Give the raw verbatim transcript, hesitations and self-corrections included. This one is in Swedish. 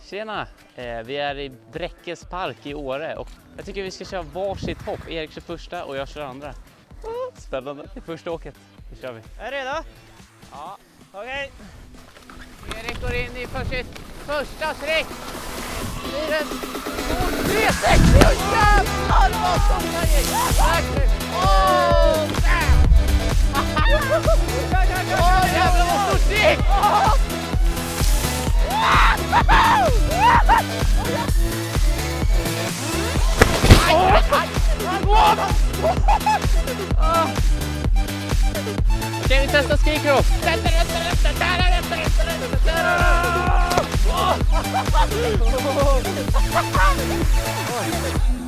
Tjena! Eh, vi är i Bräckes park i Åre och jag tycker vi ska köra varsitt hopp. Erik kör första och jag kör andra. Oh, spännande! Det är första åket. Nu kör vi. Är du redo? Ja. Okej. Okay. Erik går in i för sitt första streck. Tiden. två, tre, sex, nio, jävlar vad stort han gick! Åh, damn! Åh, jävlar vad stort det gick! Okej, vi testar skrikrop. Oh!